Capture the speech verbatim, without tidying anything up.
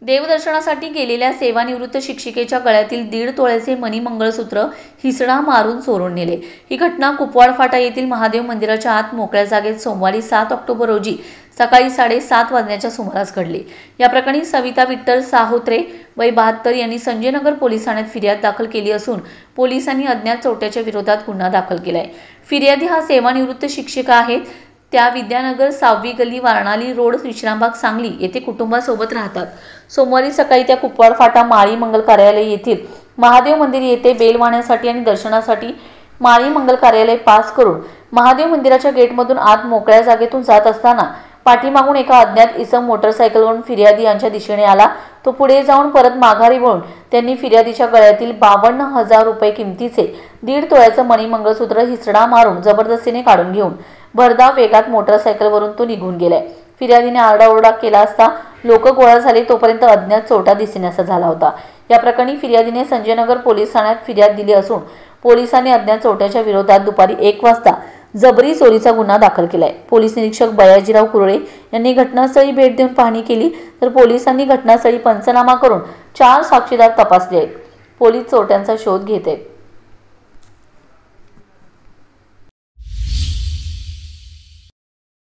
देवदर्शनासाठी गेलेल्या सेवानिवृत्त शिक्षिकेच्या गळ्यातील दीड तोळ्याचे मणी मंगळसूत्र हिसडा मारून चोरून नेले। ही घटना कुपवाड फाटा येथील महादेव मंदिराच्या आत मोकळ्या जागेत सोमवारी सात ऑक्टोबर रोजी सकाळी साडेसात वाजण्याच्या सुमारास घडली। या प्रकरणी सविता विठ्ठल साहोत्रे वय बहात्तर यांनी संजयनगर पोलीस ठाण्यात फिर्याद दाखल केली असून पोलिसांनी अज्ञात चोरट्याच्या विरोधात गुन्हा दाखल केलाय। फिर्यादी हा सेवानिवृत्त शिक्षिका आहेत। त्या विद्यानगर सहावी गल्ली वारणाली रोड विश्रामबाग सांगली येथे कुटुंबासोबत राहतात। सोमवारी सकाळी त्या कुपवाड फाटा माळी मंगल कार्यालय येथील महादेव मंदिर येथे बेल वाहण्यासाठी आणि दर्शनासाठी माळी मंगल कार्यालय पास करून महादेव मंदिराच्या गेटमधून आत मोकळ्या जागेतून जात असताना पाठीमागून एका अज्ञात इसम मोटरसायकलवरून फिर्यादी यांच्या दिशेने आला। तो पुढे जाऊन परत माघारी वळून त्यांनी फिर्यादीच्या गळ्यातील बावन्न हजार रुपये किमतीचे दीड तोळ्याचं मणी मंगळसूत्र हिसडा मारून जबरदस्तीने काढून घेऊन भरधाव वेगात मोटरसायकलवरून तो निघून गेलाय। फिर्यादीने आरडाओरडा केला असता लोक गोळा झाले तोपर्यंत अज्ञात चोरटा दिसण्याचा झाला होता। या प्रकरणी फिर्यादीने संजयनगर पोलीस ठाण्यात फिर्याद दिली असून पोलिसांनी अज्ञात चोरट्याच्या विरोधात दुपारी एक वाजता जबरी चोरीचा गुन्हा दाखल केलाय। पोलीस निरीक्षक बयाजीराव कुरळे यांनी घटनास्थळी भेट देऊन पाहणी केली तर पोलिसांनी घटनास्थळी पंचनामा करून चार साक्षीदार तपासले आहेत। पोलीस चोरट्यांचा शोध घेत आहेत।